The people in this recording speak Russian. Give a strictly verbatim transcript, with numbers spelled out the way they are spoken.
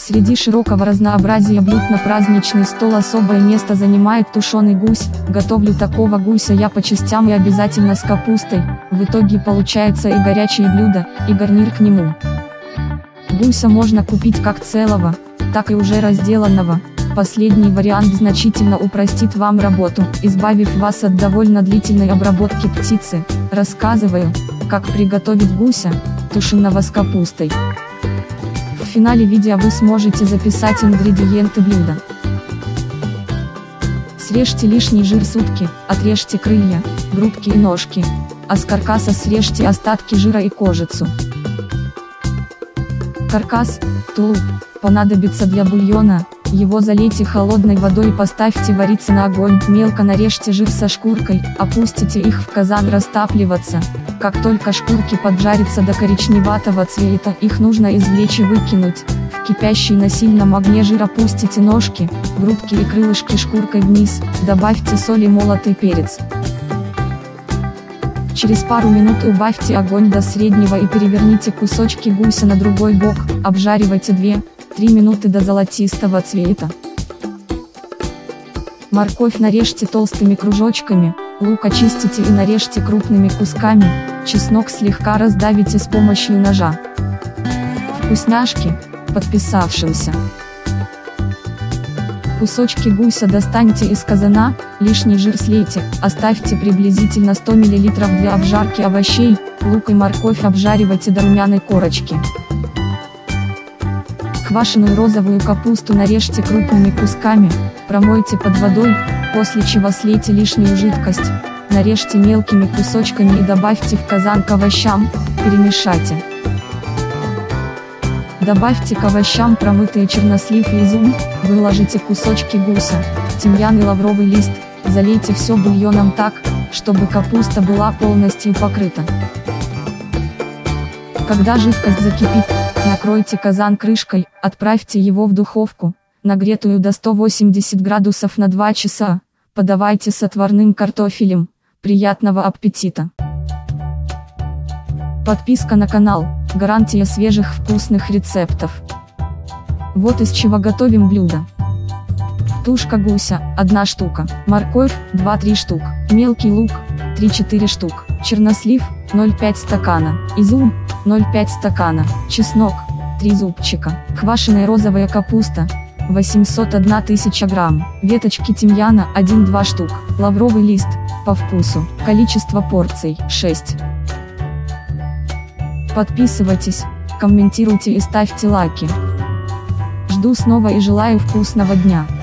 Среди широкого разнообразия блюд на праздничный стол особое место занимает тушеный гусь. Готовлю такого гуся я по частям и обязательно с капустой, в итоге получается и горячее блюдо, и гарнир к нему. Гуся можно купить как целого, так и уже разделанного. Последний вариант значительно упростит вам работу, избавив вас от довольно длительной обработки птицы. Рассказываю, как приготовить гуся, тушеного с капустой. В финале видео вы сможете записать ингредиенты блюда. Срежьте лишний жир с утки, отрежьте крылья, грудки и ножки, а с каркаса срежьте остатки жира и кожицу. Каркас, тулуп, понадобится для бульона. Его залейте холодной водой и поставьте вариться на огонь. Мелко нарежьте жир со шкуркой, опустите их в казан растапливаться. Как только шкурки поджарятся до коричневатого цвета, их нужно извлечь и выкинуть. В кипящий на сильном огне жир опустите ножки, грудки и крылышки шкуркой вниз, добавьте соль и молотый перец. Через пару минут убавьте огонь до среднего и переверните кусочки гуся на другой бок, обжаривайте две-три минуты до золотистого цвета. Морковь нарежьте толстыми кружочками, лук очистите и нарежьте крупными кусками, чеснок слегка раздавите с помощью ножа. Вкусняшки, подписавшимся. Кусочки гуся достаньте из казана, лишний жир слейте, оставьте приблизительно сто миллилитров для обжарки овощей, лук и морковь обжаривайте до румяной корочки. Квашеную розовую капусту нарежьте крупными кусками, промойте под водой, после чего слейте лишнюю жидкость, нарежьте мелкими кусочками и добавьте в казан к овощам, перемешайте. Добавьте к овощам промытые чернослив и изюм, выложите кусочки гуся, тимьян и лавровый лист, залейте все бульоном так, чтобы капуста была полностью покрыта. Когда жидкость закипит, накройте казан крышкой, отправьте его в духовку, нагретую до ста восьмидесяти градусов на два часа, подавайте с отварным картофелем. Приятного аппетита! Подписка на канал – гарантия свежих вкусных рецептов. Вот из чего готовим блюдо. Тушка гуся – одна штука, морковь – два-три штук, мелкий лук – три-четыре штук, чернослив – ноль целых пять стакана, изюм – ноль целых пять стакана, чеснок – три зубчика, квашеная розовая капуста – восемьсот одна тысяча грамм, веточки тимьяна – один-два штук, лавровый лист – по вкусу, количество порций – шесть. Подписывайтесь, комментируйте и ставьте лайки. Жду снова и желаю вкусного дня.